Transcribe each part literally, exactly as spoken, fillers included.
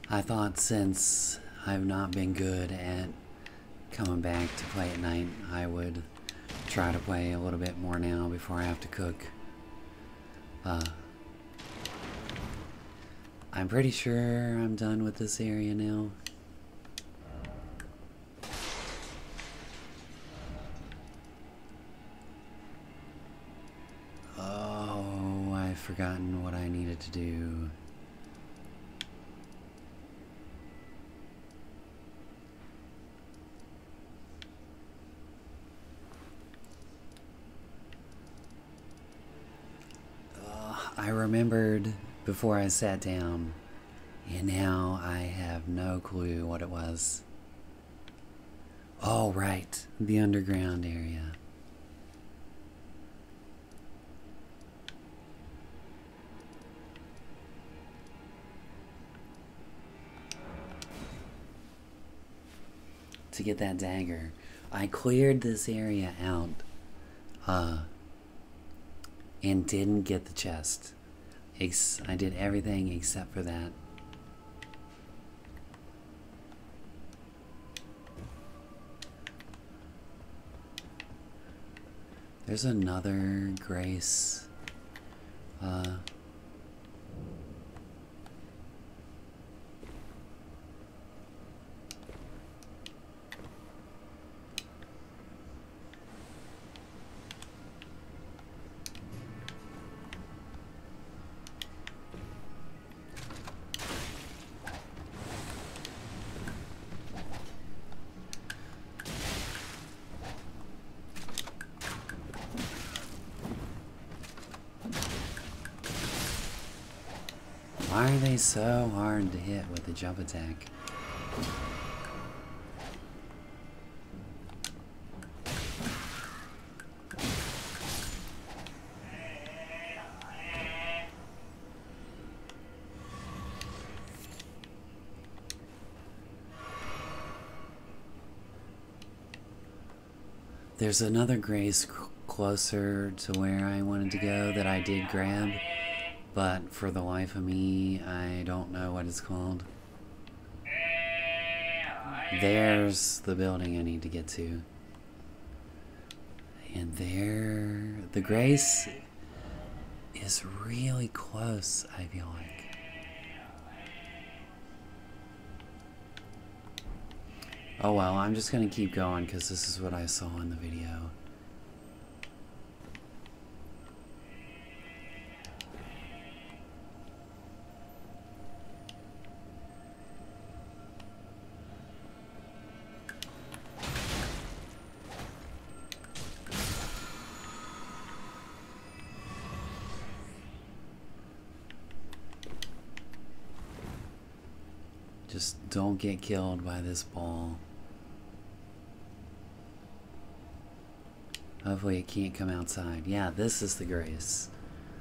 I thought since I've not been good at coming back to play at night, I would try to play a little bit more now before I have to cook. Uh, I'm pretty sure I'm done with this area now. Oh, I've forgotten what I needed to do. I remembered before I sat down, and now I have no clue what it was. Oh, right, the underground area. To get that dagger, I cleared this area out, uh, and didn't get the chest. Ex I did everything except for that. There's another Grace. Uh, Why are they so hard to hit with the jump attack? There's another Grace closer to where I wanted to go that I did grab. But for the life of me, I don't know what it's called. There's the building I need to get to. And there, the Grace is really close, I feel like. Oh well, I'm just gonna keep going because this is what I saw in the video. Just don't get killed by this ball. Hopefully it can't come outside. Yeah, this is the Grace.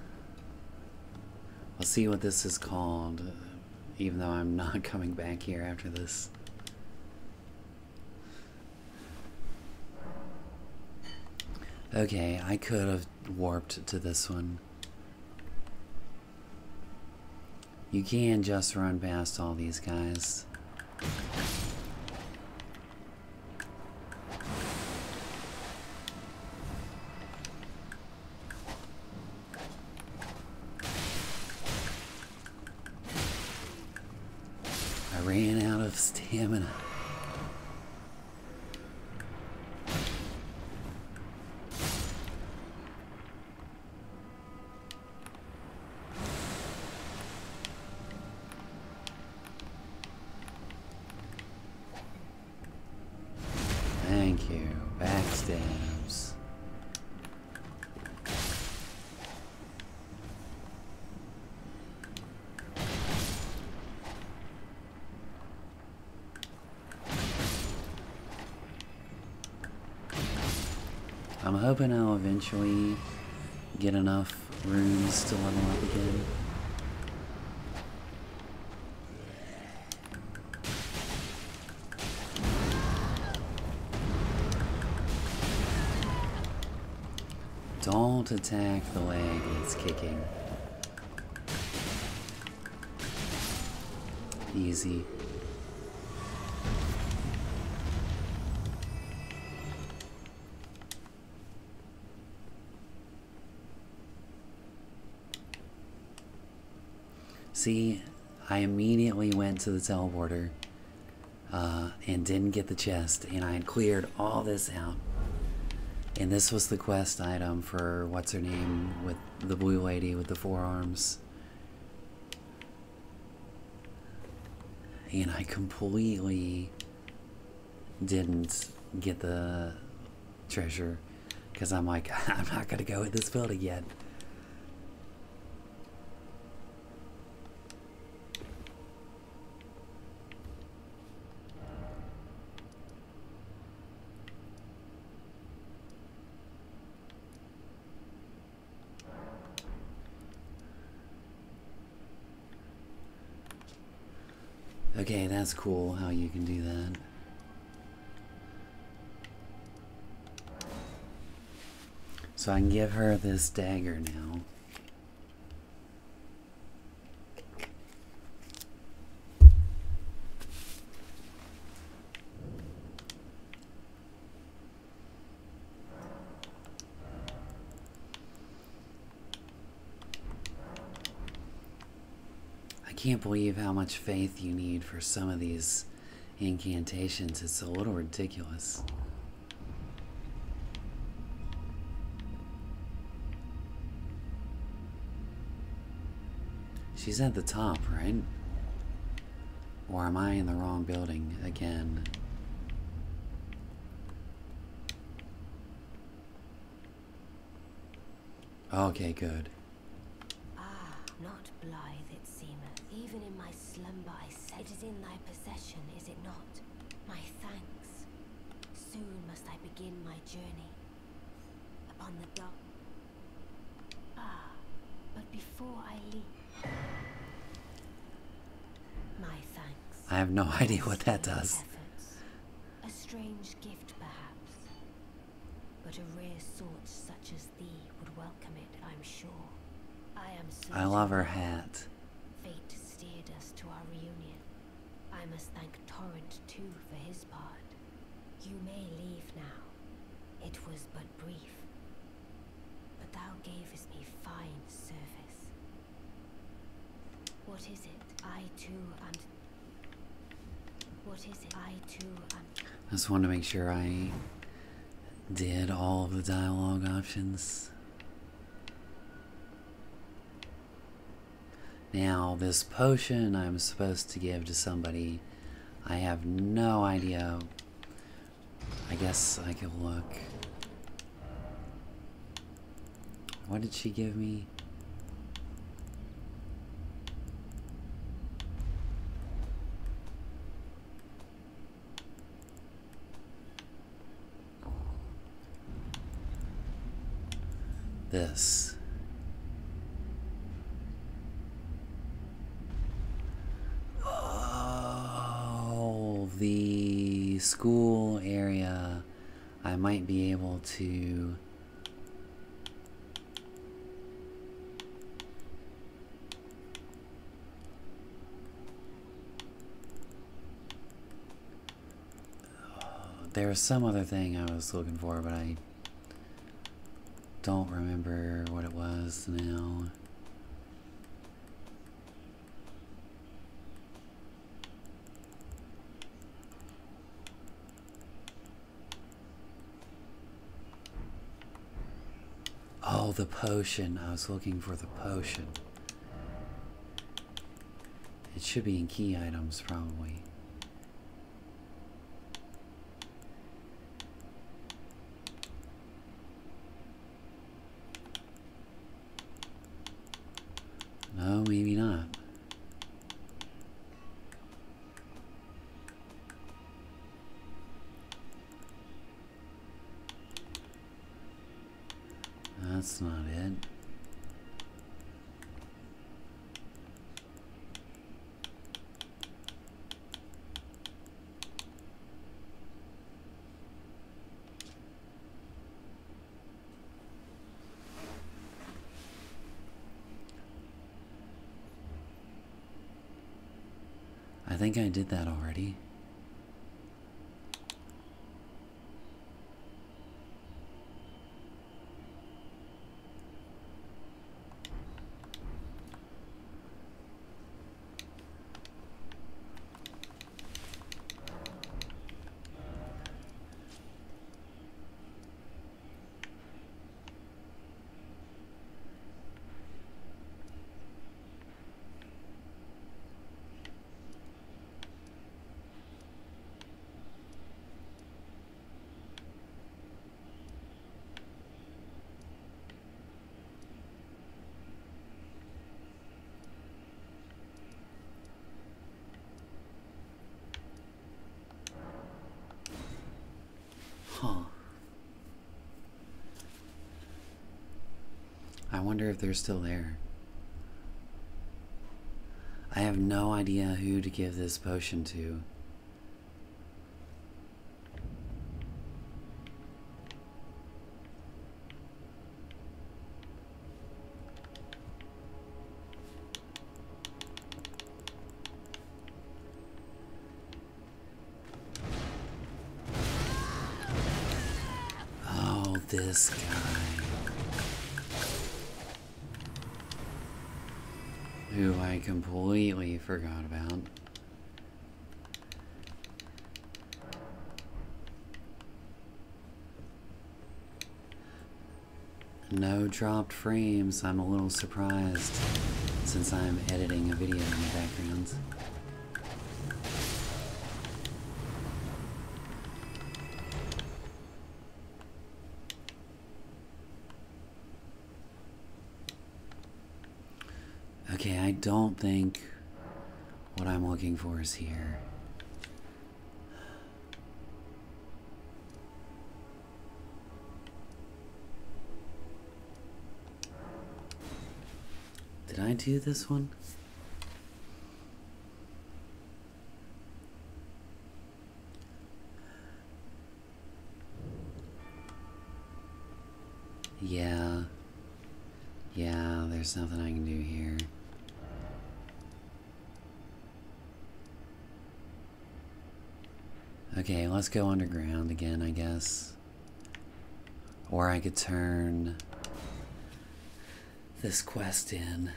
I'll see what this is called, uh, even though I'm not coming back here after this. Okay, I could have warped to this one. You can just run past all these guys. I ran out of stamina. Thank you. Backstabs. I'm hoping I'll eventually get enough runes to level up again. Don't attack the leg it's kicking. easy. See, I immediately went to the teleporter uh, and didn't get the chest, and I had cleared all this out. And this was the quest item for what's her name with the blue lady with the forearms. And I completely didn't get the treasure because I'm like, I'm not going to go in this building yet. Okay, that's cool how you can do that. So I can give her this dagger now. I can't believe how much faith you need for some of these incantations. It's a little ridiculous. She's at the top, right? Or am I in the wrong building again? Okay, good. Ah, not blithe it seemeth. Even in my slumber I said, it is in thy possession, is it not? My thanks. Soon must I begin my journey upon the dark. Ah, but before I leave, my thanks. I have no idea what that does. Efforts. A strange gift, perhaps, but a rare sort such as thee would welcome it, I'm sure. I am certain I love her hat. fate steered us to our reunion. I must thank Torrent too for his part. You may leave now. It was but brief, but thou gavest me fine service. What is it? I too am. What is it? I too am. I just wanted to make sure I did all of the dialogue options. Now, this potion I'm supposed to give to somebody, I have no idea. I guess I could look. What did she give me? This. Oh, the school area. I might be able to there was some other thing I was looking for, but I don't remember what it was now. Oh, the potion. I was looking for the potion. It should be in key items, probably. No, maybe not. That's not it. I think I did that already. Huh. I wonder if they're still there. I have no idea who to give this potion to. This guy, who I completely forgot about. No dropped frames. I'm a little surprised since I'm editing a video in the background. Okay, I don't think what I'm looking for is here. Did I do this one? Yeah. Yeah, there's nothing I can do here. Okay, let's go underground again, I guess. Or I could turn this quest in.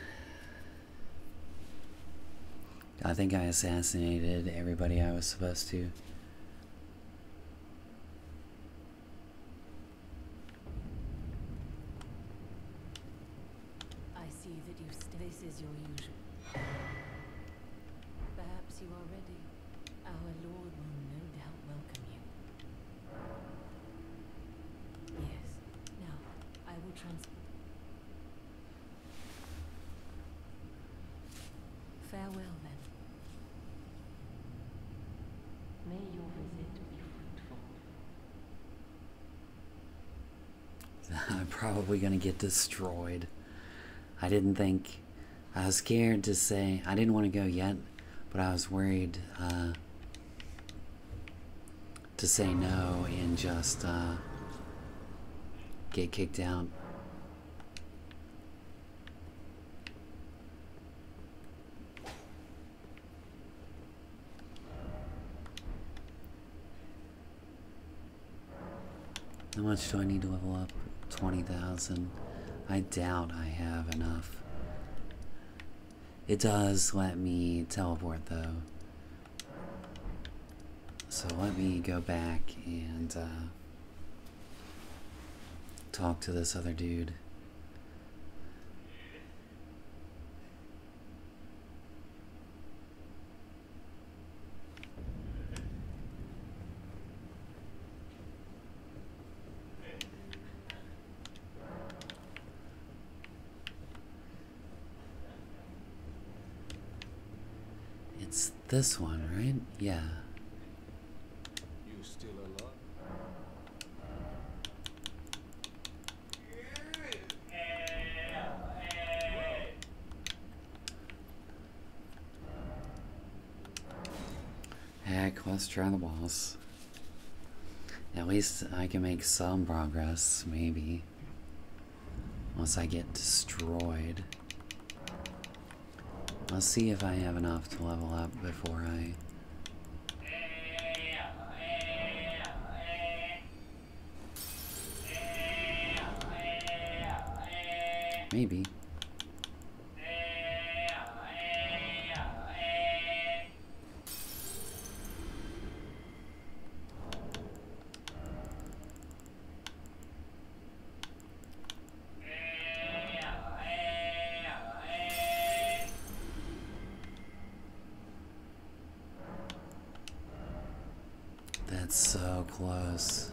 I think I assassinated everybody I was supposed to. I see that you st- this is your usual. Perhaps you are ready. Our Lord will no doubt welcome you. Yes. Now, I will trans- Farewell, then. May your visit be fruitful. I'm probably gonna get destroyed. I didn't think... I was scared to say... I didn't want to go yet, but I was worried uh, to say no and just uh, get kicked out. How much do I need to level up? twenty thousand. I doubt I have enough. It does let me teleport though. So let me go back and uh, talk to this other dude. It's this one, right? Yeah. You still alive? Heck, let's try the boss. At least I can make some progress, maybe. Once I get destroyed. Let's Let's see if I have enough to level up before I... Maybe. That's so close.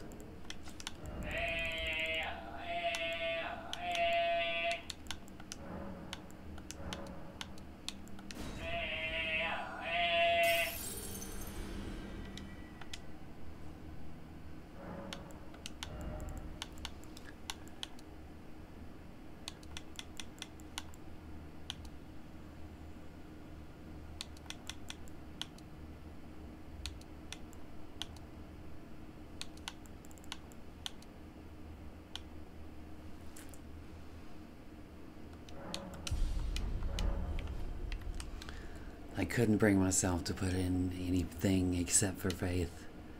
I couldn't bring myself to put in anything except for faith.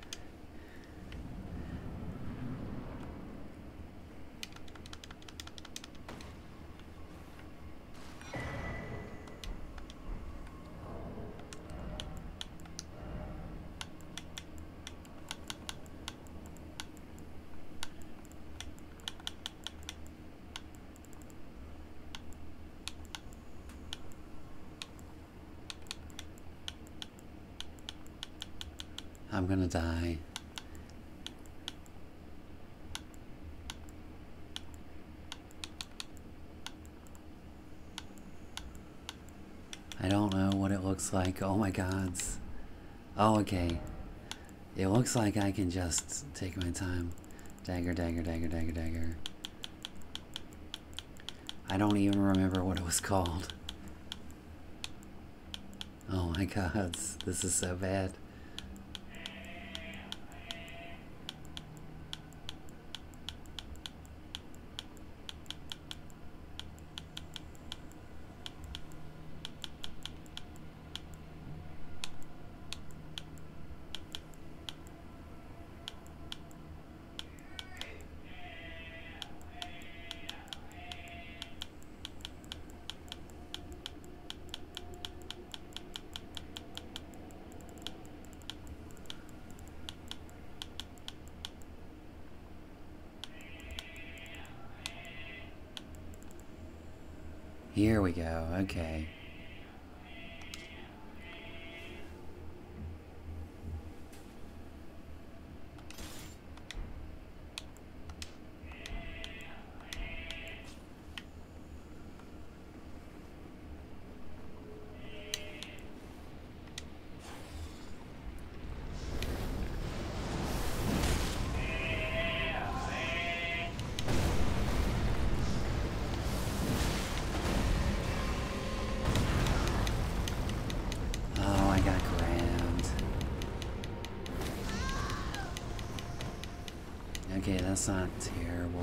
I'm gonna die. I don't know what it looks like. Oh my gods. Oh, okay. It looks like I can just take my time. Dagger, dagger, dagger, dagger, dagger. I don't even remember what it was called. Oh my gods. This is so bad. Here we go, okay. Okay, that's not terrible.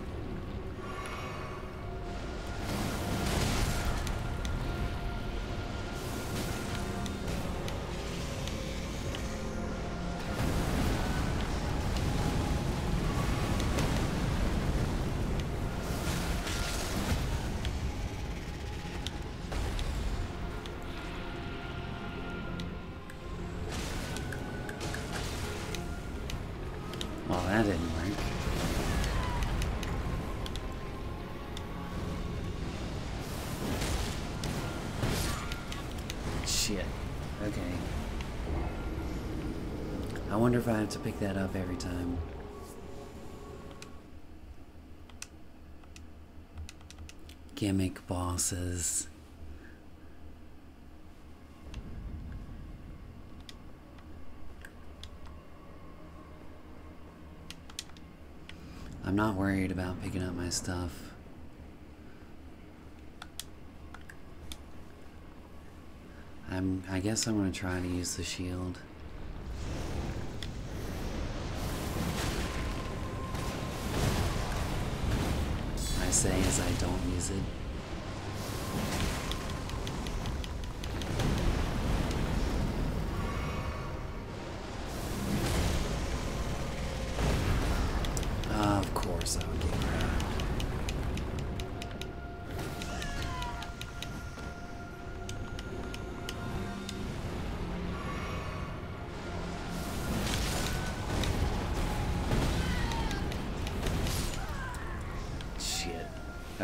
Well, that didn't work. Shit. Okay. I wonder if I have to pick that up every time. Gimmick bosses. I'm not worried about picking up my stuff. I'm, I guess I'm gonna try to use the shield. I say as I don't use it.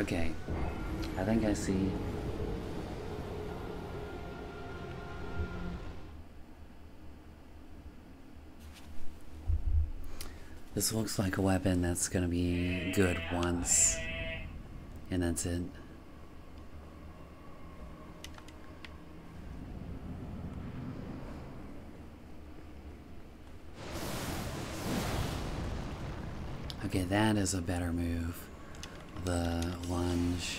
Okay. I think I see. This looks like a weapon that's gonna be good once. And that's it. Okay, that is a better move. The lunge.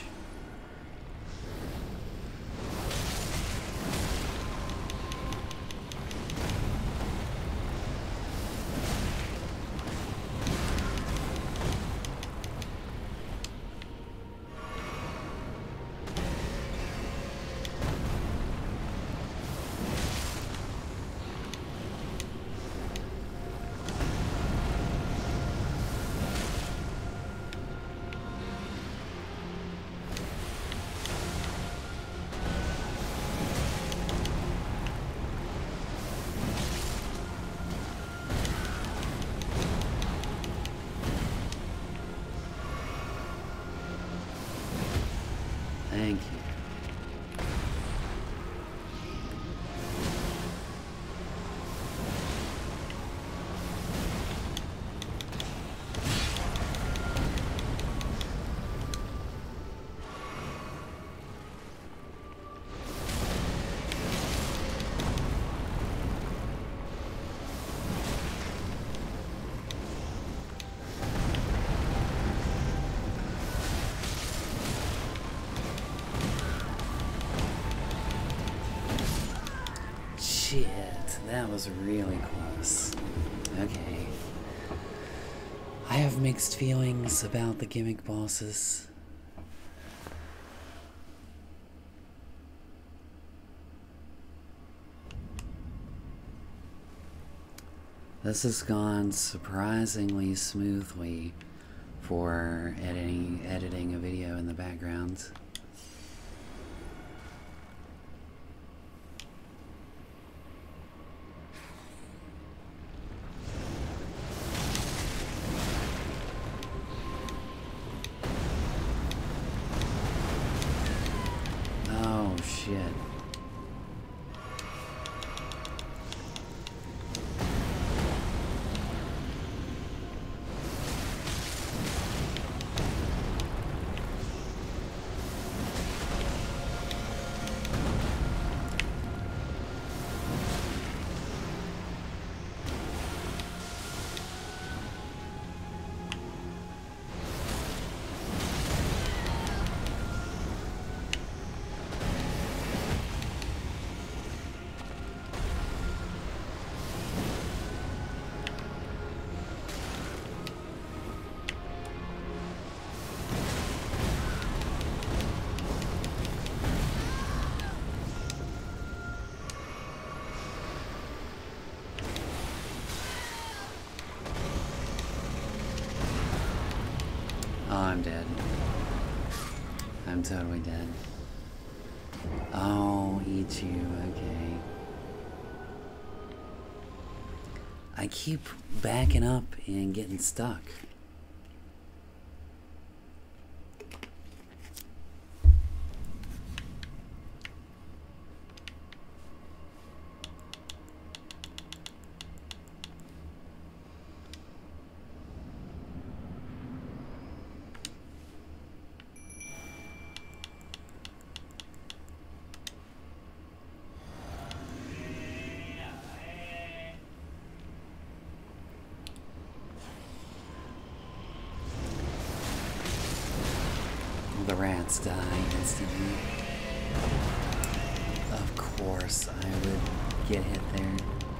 Thank you. Shit, that was really close. Okay. I have mixed feelings about the gimmick bosses. This has gone surprisingly smoothly for editing editing a video in the background. Oh shit. Oh, I'm dead. I'm totally dead. Oh, eat you, okay. I keep backing up and getting stuck. The rats die instantly. Of course, I would get hit there.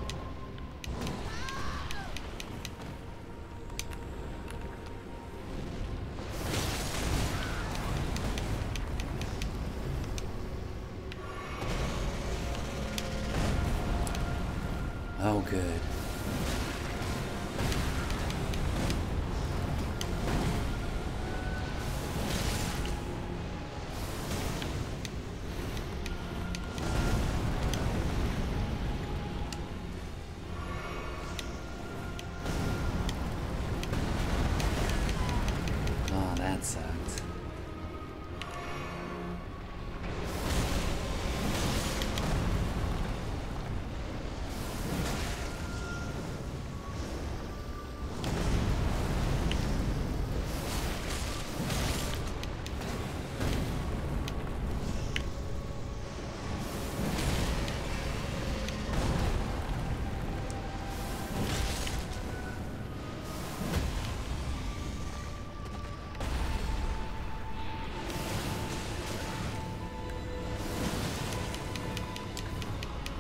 Oh, good. Oh, that sucked.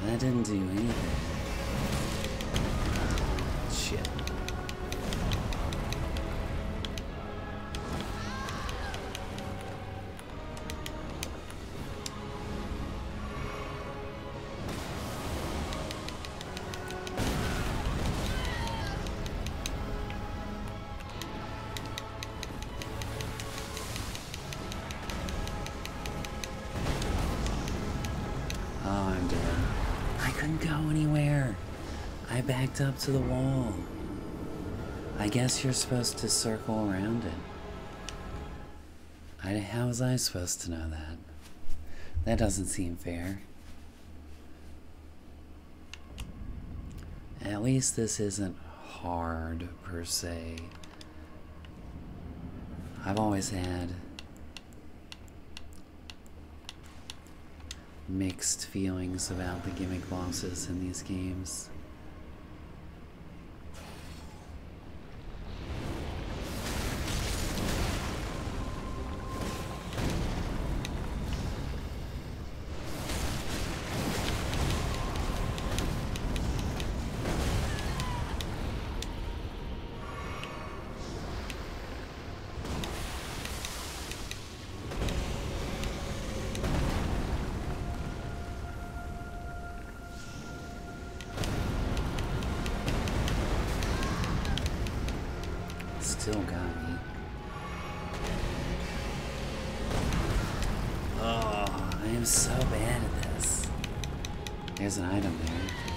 That didn't do anything. Shit. Up to the wall. I guess you're supposed to circle around it. I, how was I supposed to know that? That doesn't seem fair. At least this isn't hard per se. I've always had mixed feelings about the gimmick bosses in these games. Still got me. Oh, I am so bad at this. There's an item there.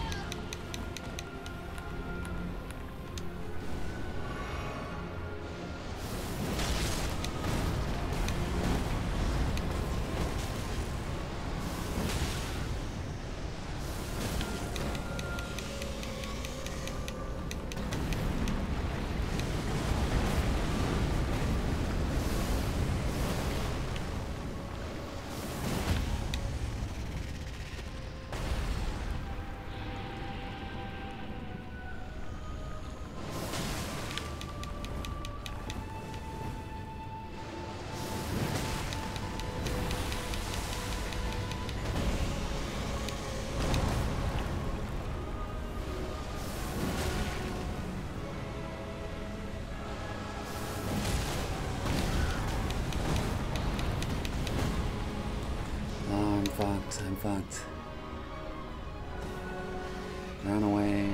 I'm fucked. Run away.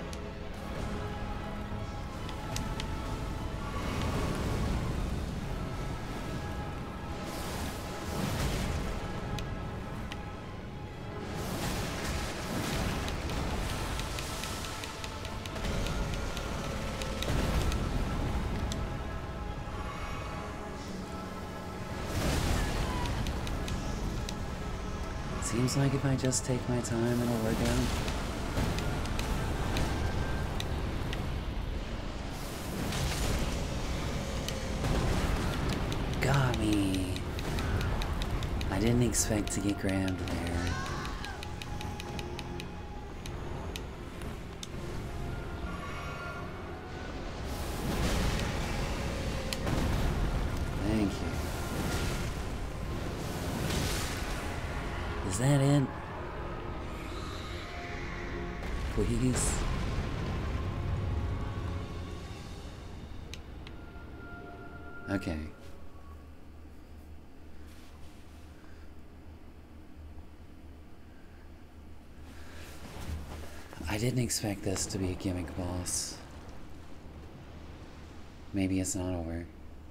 Seems like if I just take my time, it'll work out. Got me. I didn't expect to get grabbed there. Thank you. Is that it? Please? Okay. I didn't expect this to be a gimmick boss. Maybe it's not over.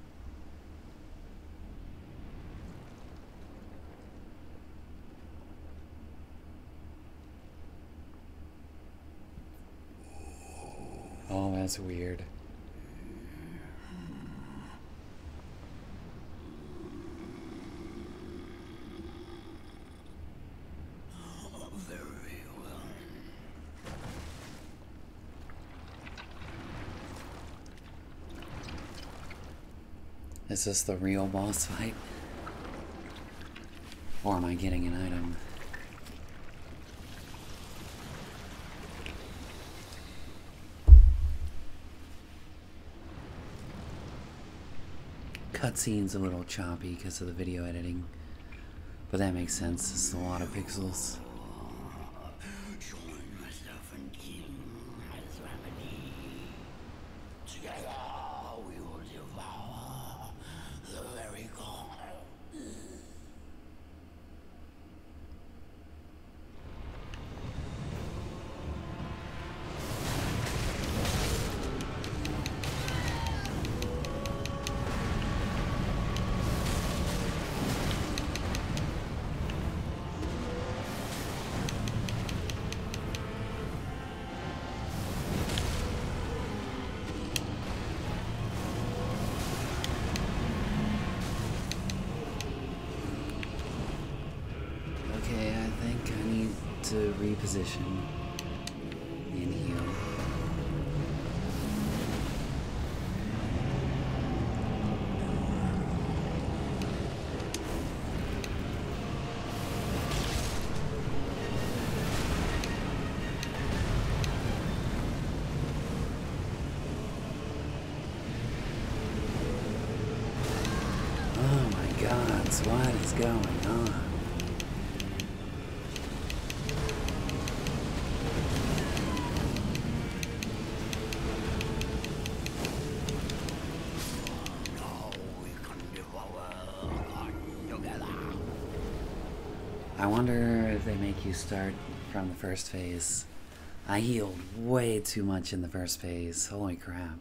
Oh, that's weird. Oh, very well. Is this the real boss fight? Or am I getting an item? Cutscene's a little choppy because of the video editing, but that makes sense. It's a lot of pixels. to reposition and heal. Oh my God, what is going on? I wonder if they make you start from the first phase. I healed way too much in the first phase. Holy crap.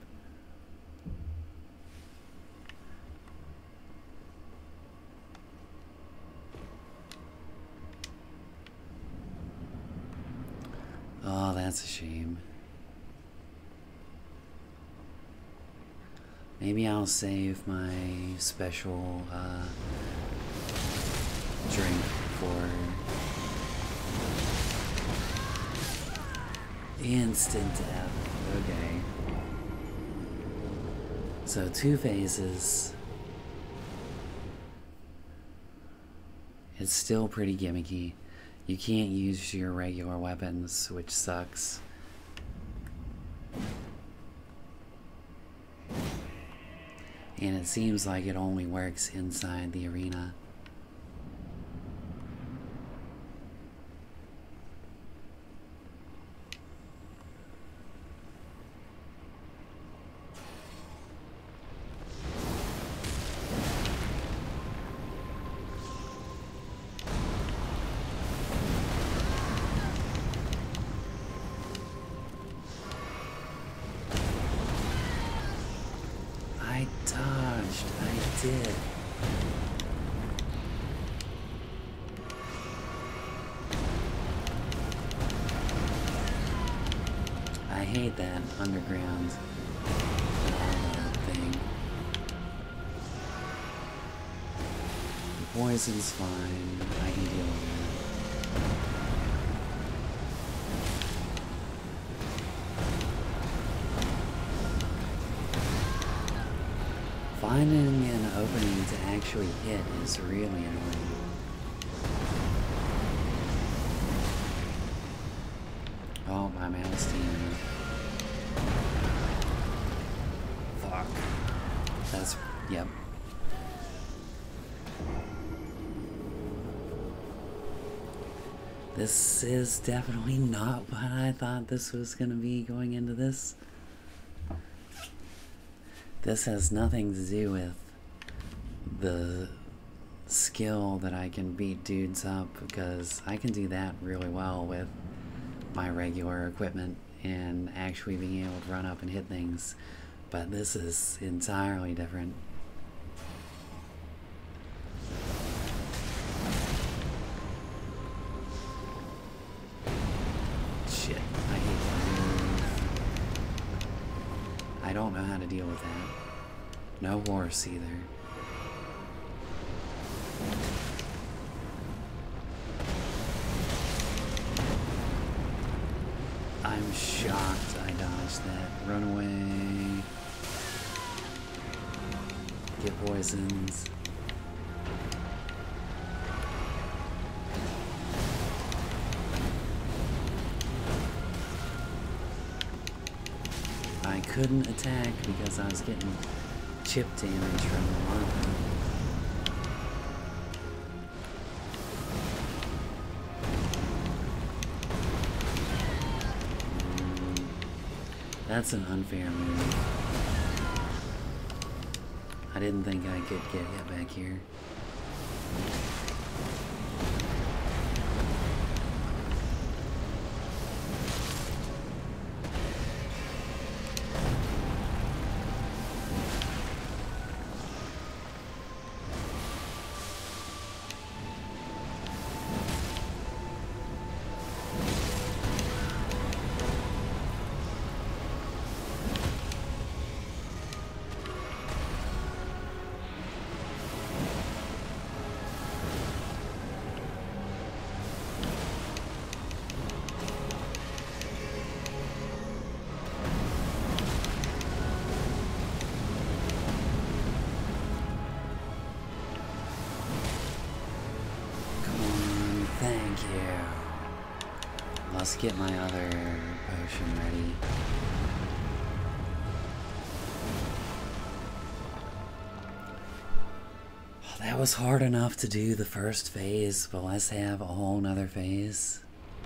Oh, that's a shame. Maybe I'll save my special uh, drink for instant death. Okay. So two phases. It's still pretty gimmicky. You can't use your regular weapons, which sucks. And it seems like it only works inside the arena. I hate that underground uh, thing. The poison's fine. I can deal with that. Finding an opening to actually hit is really annoying. Oh, I'm out of steam. Fuck. That's, yep. This is definitely not what I thought this was gonna be going into this. This has nothing to do with the skill that I can beat dudes up, because I can do that really well with my regular equipment and actually being able to run up and hit things. But this is entirely different. Shit, I hate that move. I don't know how to deal with that. No horse either. I'm shocked I dodged that. Run away. Get poisoned. I couldn't attack because I was getting chip damage from the lava. That's an unfair move. I didn't think I could get hit back here. Thank you. Let's get my other potion ready. That was hard enough to do the first phase, but let's have a whole nother phase.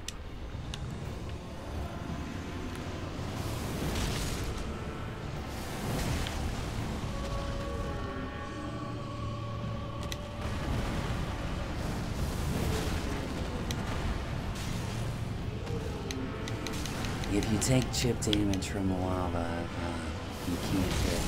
If you take chip damage from the lava, uh, you can't hit.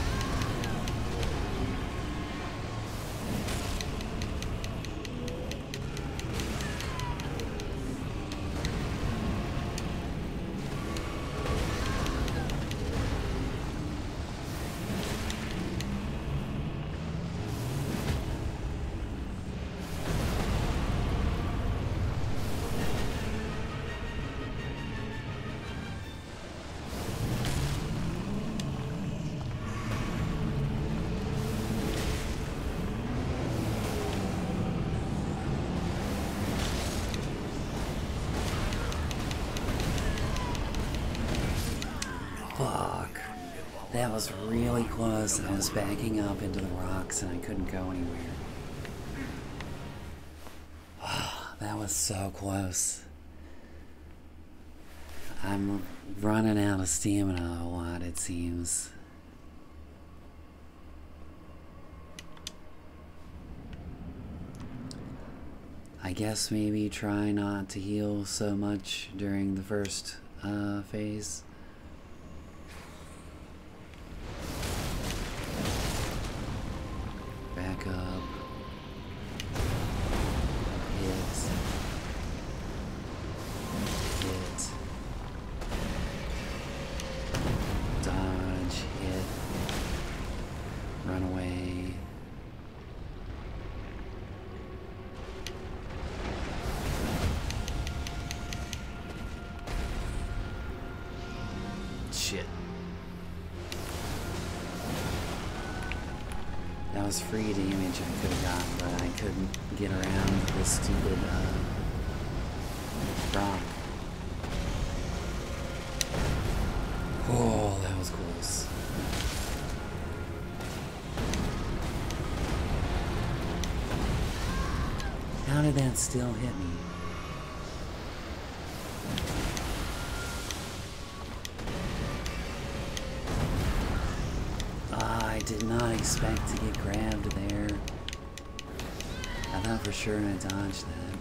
Fuck. That was really close. I was backing up into the rocks and I couldn't go anywhere. That was so close. I'm running out of stamina a lot, it seems. I guess maybe try not to heal so much during the first uh, phase. Back up. Hit. Hit. Dodge. Hit. Run away. Shit. That was free damage I could have gotten, but I couldn't get around this stupid uh, rock. Oh, that was close. How did that still hit me? I did not expect to get grabbed there. I thought for sure I dodged that.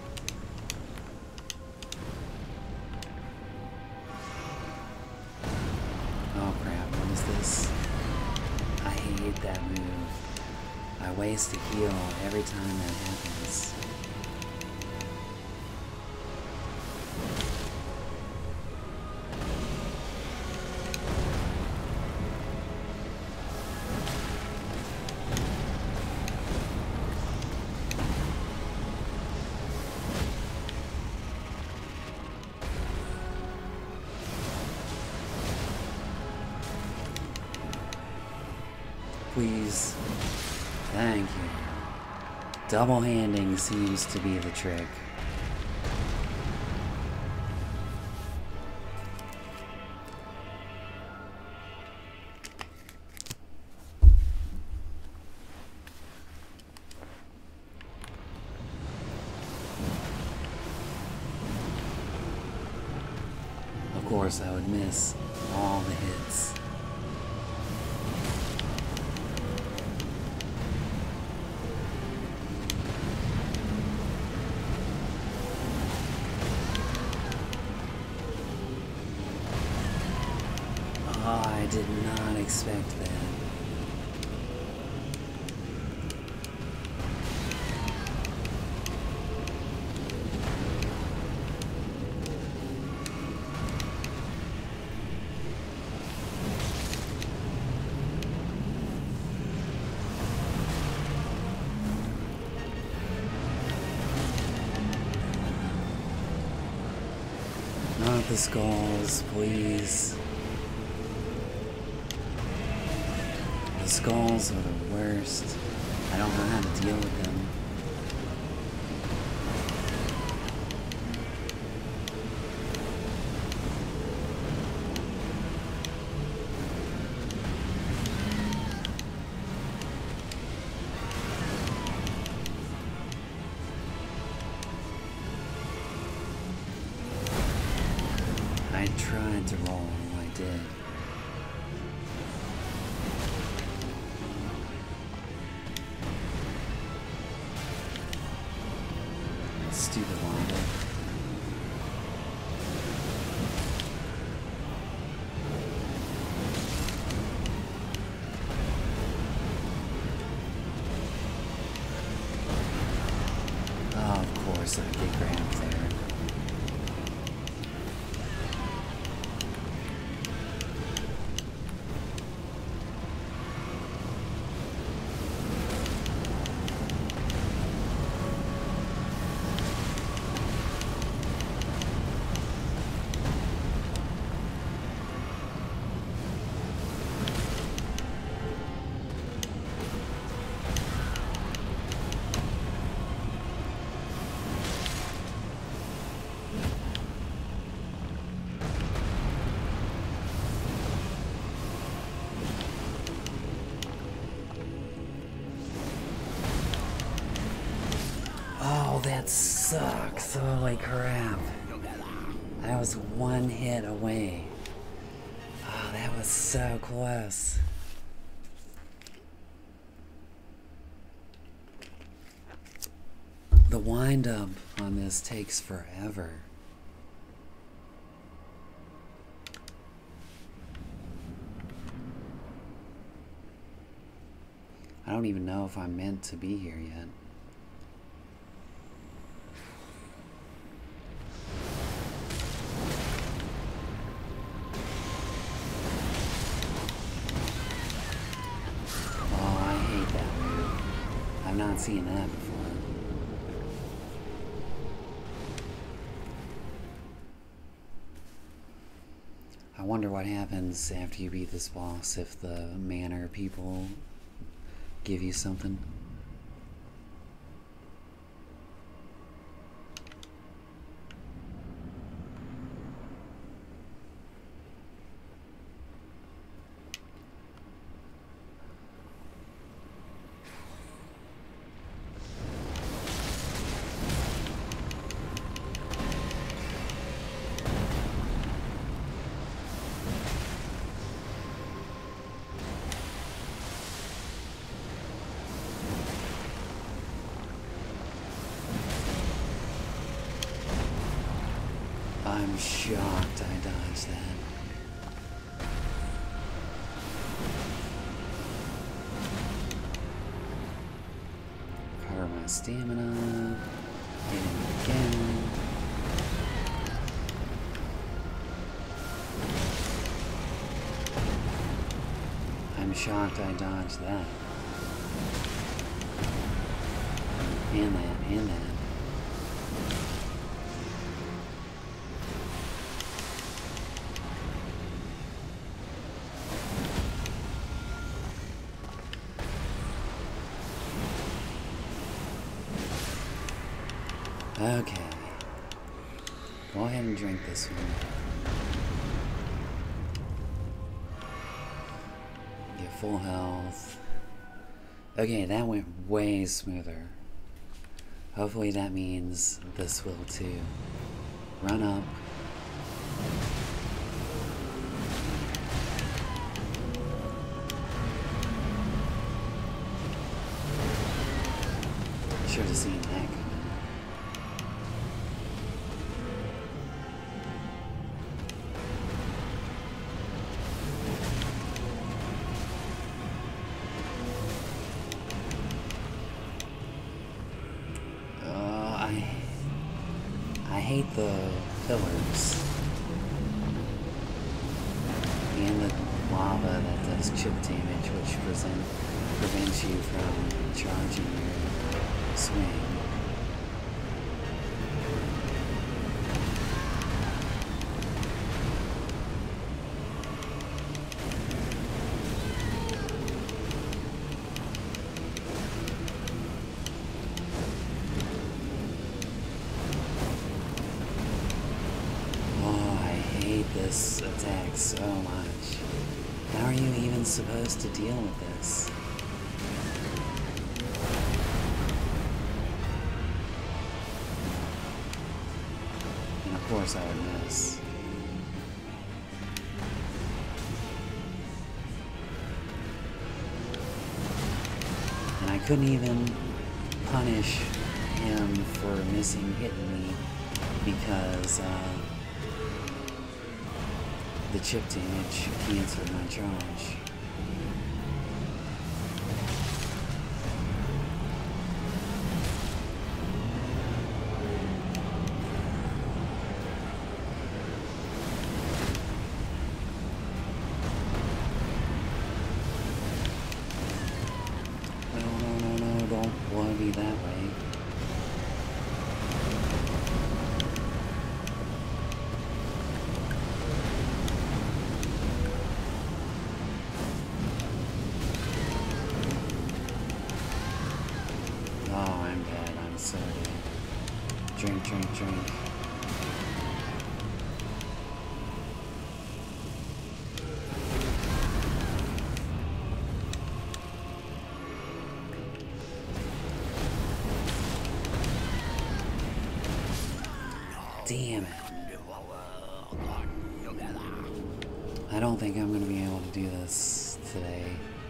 Oh crap, what is this? I hate that move. I waste a heal every time that happens. Please. Thank you. Double handing seems to be the trick. Of course, I would miss all the hits. Oh, I did not expect that. Not the skulls, please. The skulls are the worst. I don't know how to deal with them. I tried to roll, I did. Stupid lava. Oh, of course, I get grabbed there. Oh, that sucks. Holy crap. I was one hit away. Oh, that was so close. The wind up on this takes forever. I don't even know if I'm meant to be here yet. Not seeing that before. I wonder what happens after you beat this boss if the manor people give you something. I'm shocked I dodged that. Recover my stamina. Hit him again. I'm shocked I dodged that. And that, and that. Okay. Go ahead and drink this one. Get full health. Okay, that went way smoother. Hopefully that means this will too. Run up. Should have seen that coming. I hate the pillars and the lava that does chip damage, which present, prevents you from charging your swing. This attack so much. How are you even supposed to deal with this? And of course I would miss. couldn't even punish him for missing hitting me because uh, the chip damage canceled my charge. Drink, drink, drink. Damn it. I don't think I'm going to be able to do this today.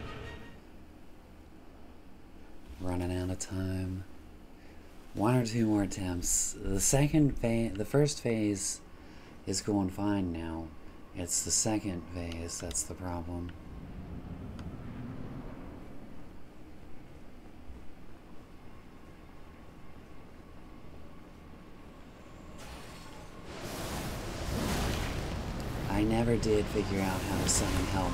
Running out of time. One or two more attempts. The second phase, the first phase is going fine now. It's the second phase that's the problem. I never did figure out how to summon help.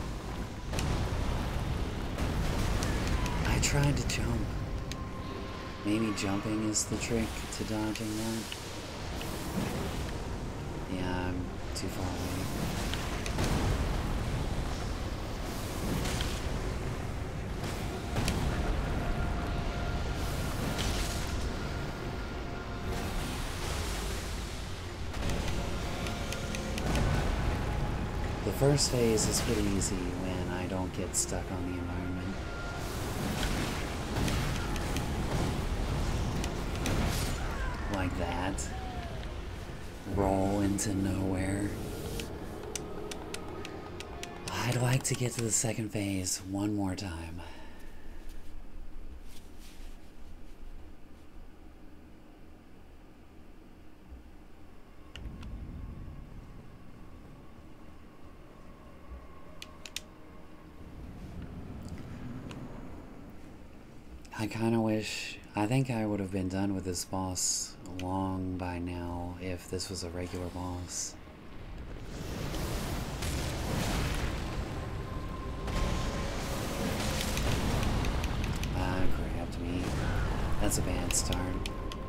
I tried to jump. Maybe jumping is the trick to dodging that. Yeah, I'm too far away. The first phase is pretty easy when I don't get stuck on the environment. Like that. Roll into nowhere. I'd like to get to the second phase one more time. I kind of wish, I think I would have been done with this boss long by now if this was a regular boss. Ah, grabbed me. That's a bad start.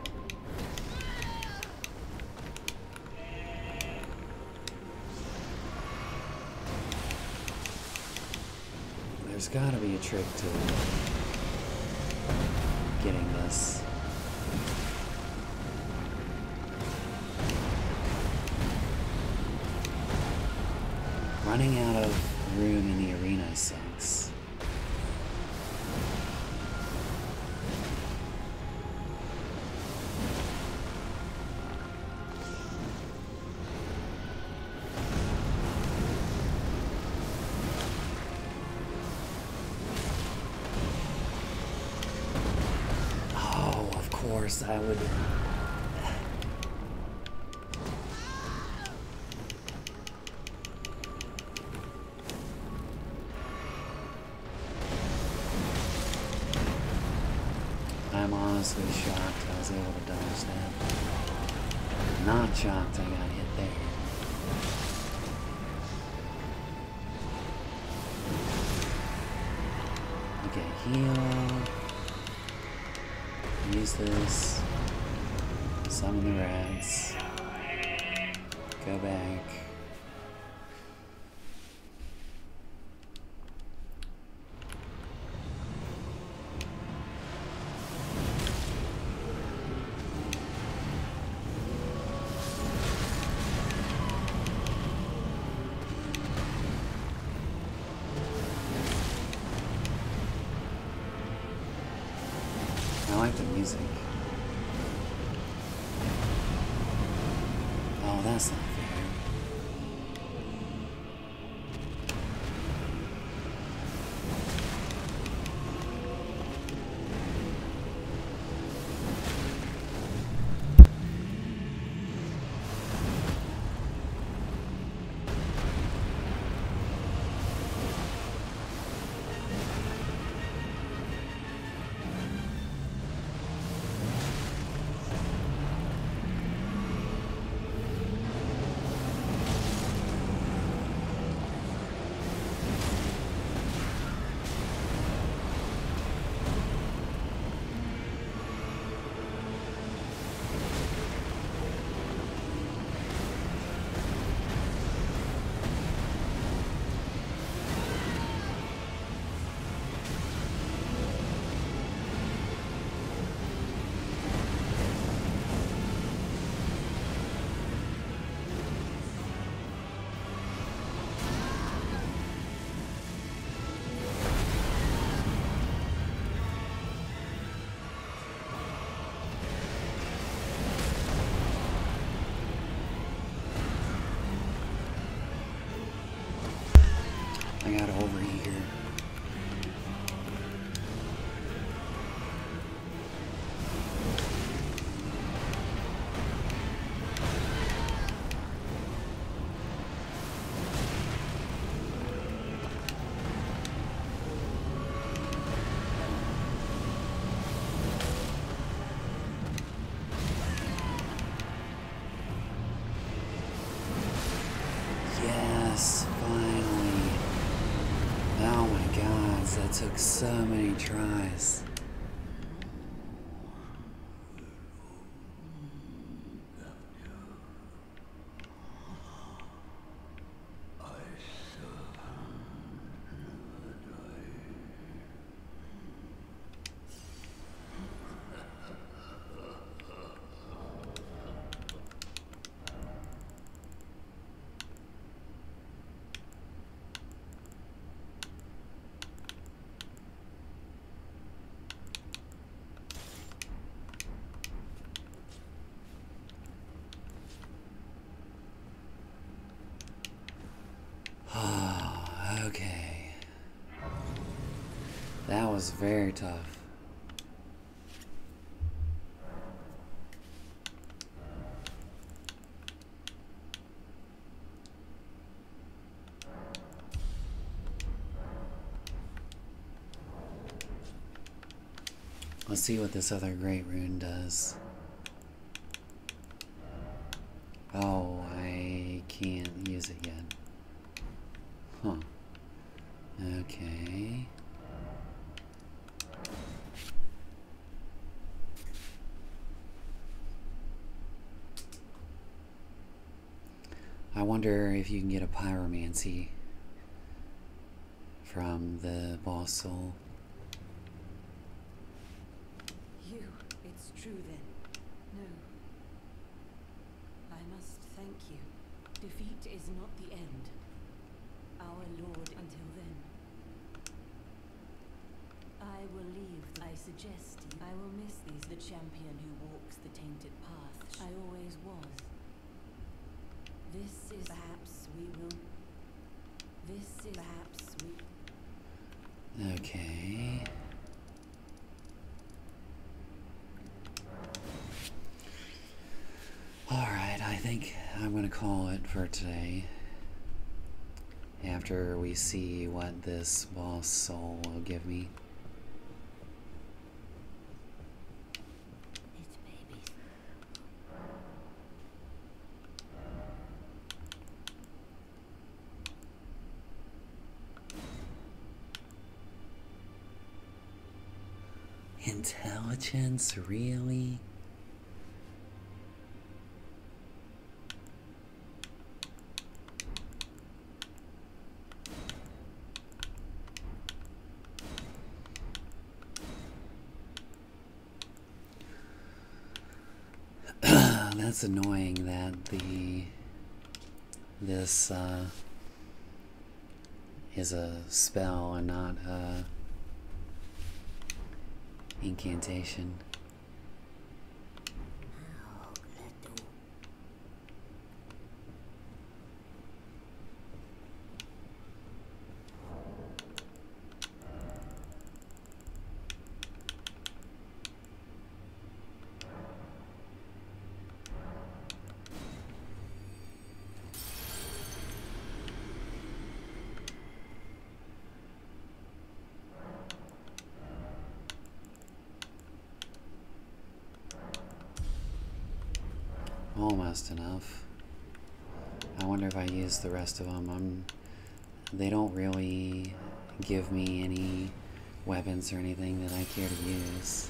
There's gotta be a trick to getting this. Running out of room in the arena sucks. I would. I'm honestly shocked I was able to dodge that. Not shocked I got hit there. Okay, heal. Use this. Summon the rats. Go back. I like the music. Oh, that's not fair. I gotta overeat here. Yes, finally. Oh my god, that took so many tries. Okay. That was very tough. Let's see what this other great rune does. Oh, I can't use it yet. Huh. Okay. I wonder if you can get a pyromancy from the boss soul. You, it's true then. No. I must thank you. Defeat is not the end. Our Lord, until then. I will leave. I suggest you. I will miss these. The champion who walks the tainted path. I always was. This is perhaps we will. This is perhaps we. Okay. Alright, I think I'm going to call it for today. After we see what this boss soul will give me. It's babies. Intelligence, really? That's annoying that the this uh, is a spell and not a incantation. Almost enough. I wonder if I use the rest of them. I'm, they don't really give me any weapons or anything that I care to use.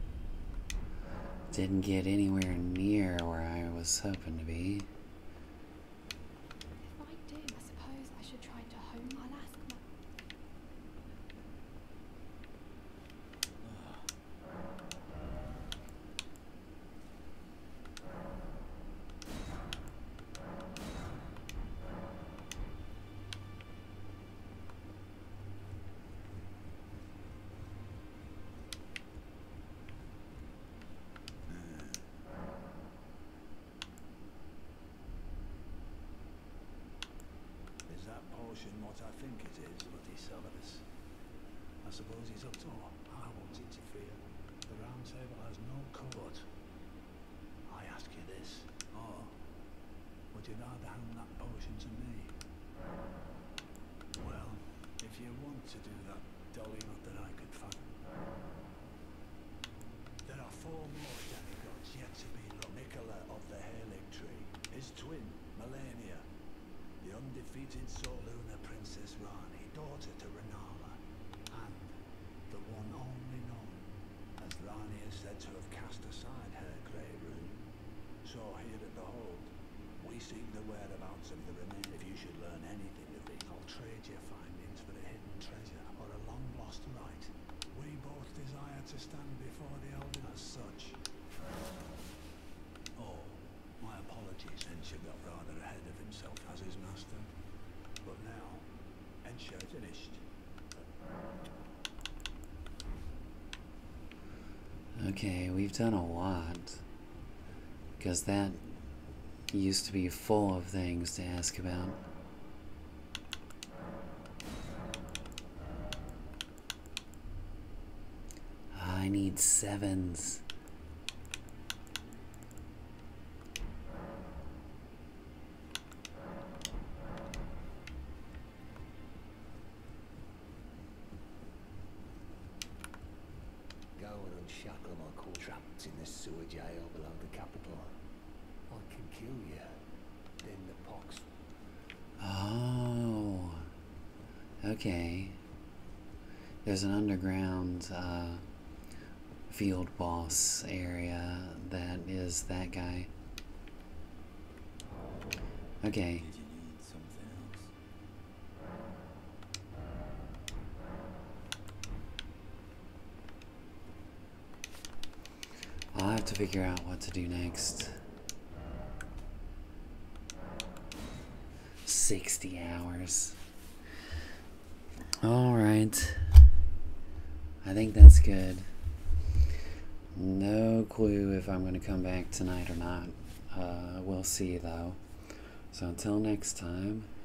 Didn't get anywhere near where I was hoping to be. I suppose he's up to all. I won't interfere. The Round Table has no court. I ask you this, or would you rather hand that potion to me? Well, if you want to do that, Dolly, not that I could fathom. There are four more demigods yet to be run. Nicola of the Halig Tree, his twin, Melania, the undefeated Soluna Princess Rani, daughter to Renala, and the one only known, as Rani is said to have cast aside her grey rune. So here at the Hold, we seek the whereabouts of the remain. If you should learn anything of these, I'll trade your findings for a hidden treasure or a long-lost right. We both desire to stand before the Elder as such. Oh, my apologies, Ensher got rather ahead of himself as his master. But now, Ensher finished. Okay, we've done a lot. Because that used to be full of things to ask about. I need sevens. Go and unshackle my core trapped in this sewer jail below the capital. I can kill you. Then the pox. Oh. Okay. There's an underground uh, field boss area that is that guy. Okay. Did you need something else? I'll have to figure out what to do next. sixty hours. Alright. I think that's good. No clue if I'm going to come back tonight or not. Uh, we'll see though. So until next time,